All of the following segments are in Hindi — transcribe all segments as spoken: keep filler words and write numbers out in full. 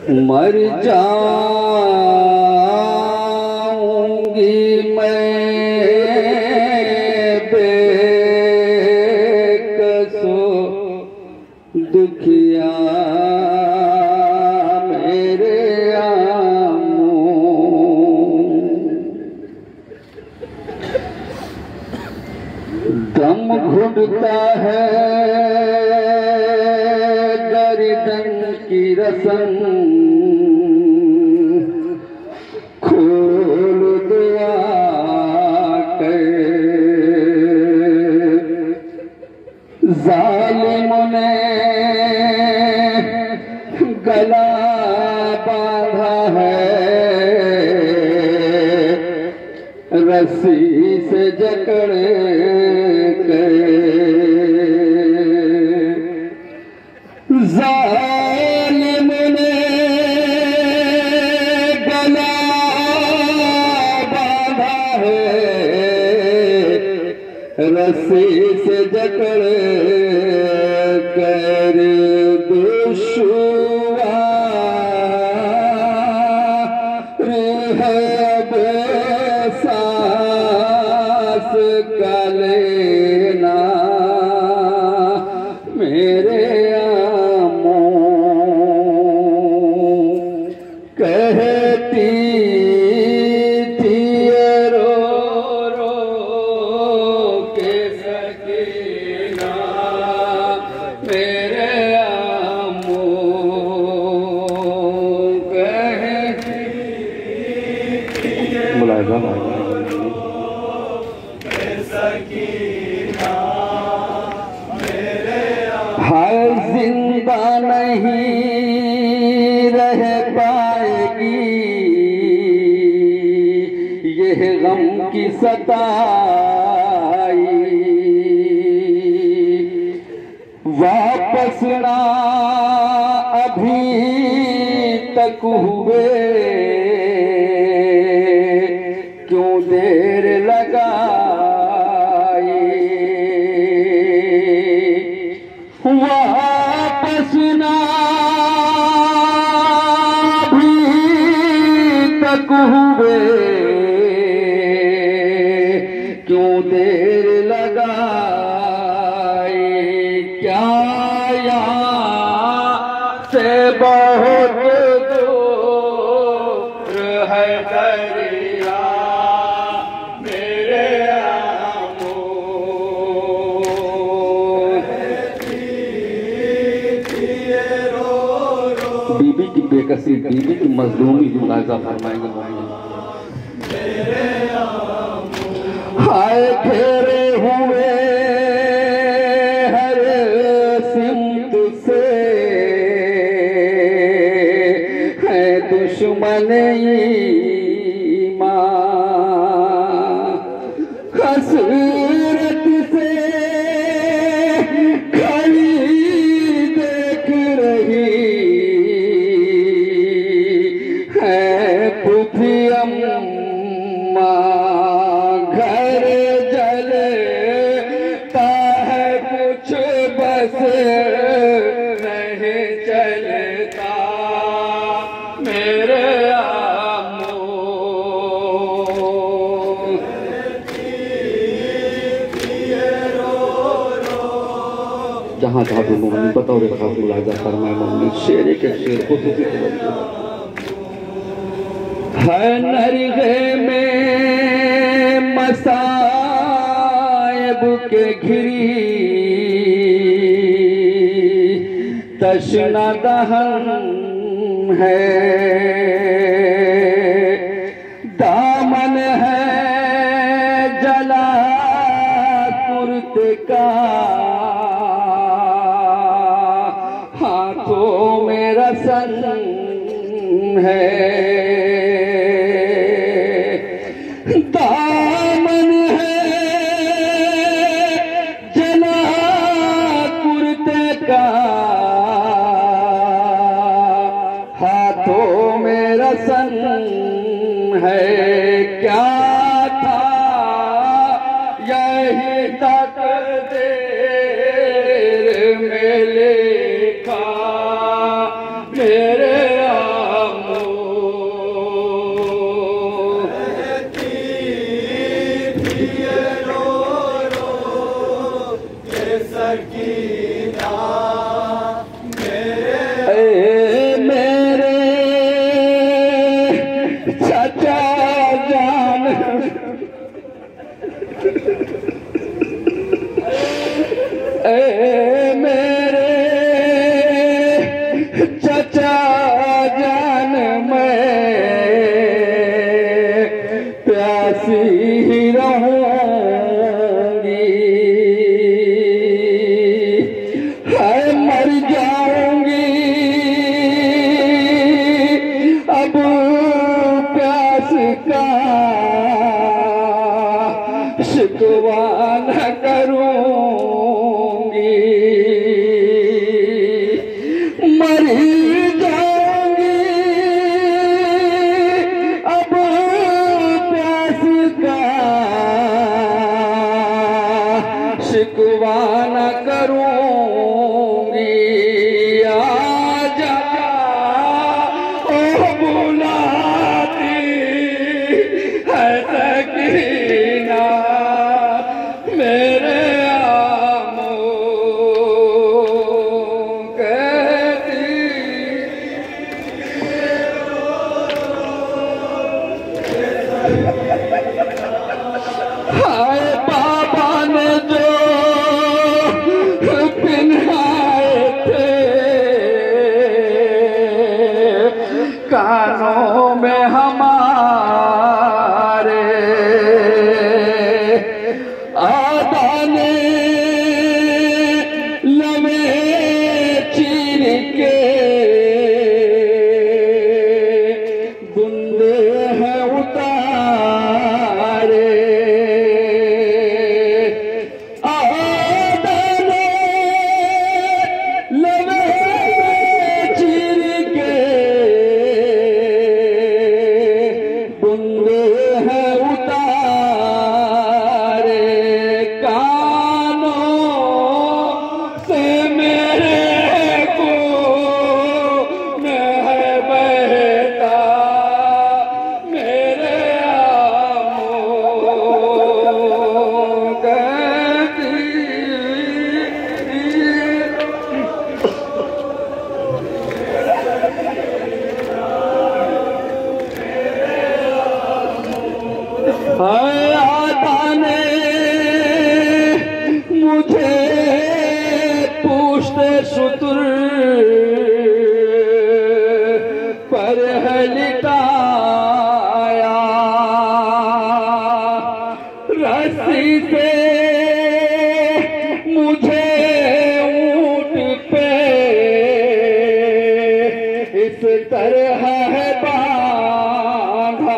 मर जाऊंगी मैं बेकसो दुखिया मेरे आमू। दम घुटता है गर्दन की रस्म खोल दुआ कर। जालिम ने गला बांधा है रस्सी से जकड़ कर। जालिम ने गला बांधा है रस्सी से जकड़ कर। दुश्वार है अब सांस का लेना मेरे आमू। कहती थी रो रो के सकीना मेरे आमू। कहती बुलाएगा सकीना मेरे हाय जिंदा नहीं रह पाएगी यह गम की सताई। वापस ना अभी तक हुए क्यों देर लगाई। वापस ना अभी तक हुए क्यों देर लगाई। क्या यहाँ से बहुत दूर है दरिया मेरे आमू। बीबी की बेकसी बीबी की मजलूमी मुलाजा फरमाएंगे। हाय घेरे हुए हर सिमत से है दुश्मन ईमान। हसरत से खड़ी देख रही है पुफी अम्मा। घर जलता है कुछ बस नहीं चलता मेरे आमू। जहाँ जहाँ भी मोहम्मद बतौर खास मुलाजा फरमाए मोहम्मद शेर के शेर खुसूसी है नरगे में मसायब के घिरी तशना दहन है। दामन है जला कुर्ते का हाथों में रसन है। दामन है जला कुर्ते का हाथों में रसन है। क्या था यही तकदीर में लिखा मेरे सकीना मेरे ए मेरे चाचा जान, ए मेरे चाचा जान, मैं प्यासी ही रहूंगी, है मर जाऊंगी अब प्यास का शिकवा न करूंगी, मर जाऊंगी अब प्यास का शिकवा न करूंगी। आजा ओ बुलाती है सकीना मेरे आमू कहती। हाय बाबा ने जो पिन्हाए थे कानों में हमारे, आदाने लवे चीर के बुंदे हैं उतारे, आदाने लवे चीर के बुंदे हैं उतारे, कानों से मेरे को न है बहता मेरे आमो कहती। हाय आदाने मुझे पूछते सुतुर पर है लिटाया, रस्सी से मुझे ऊंट पे इस तरह है बांधा,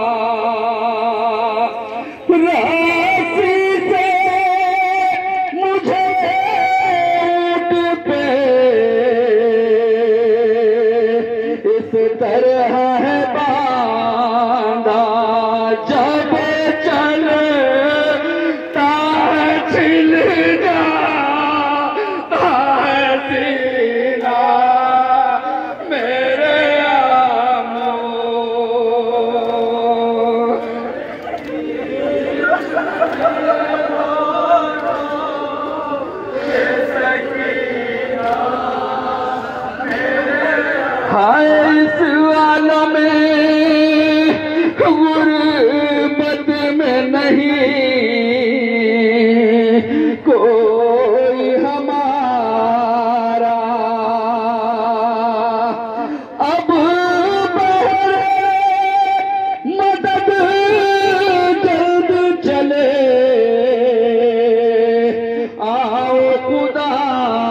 रस्सी से मुझे ऊंट पे इस तरह है बांधा, जब चलता है छिल जाता है सीना मेरे आमो। हाय इस आलम में गुर्बत में नहीं कोई हमारा, अब बहरे मदद जल्द चले आओ खुदा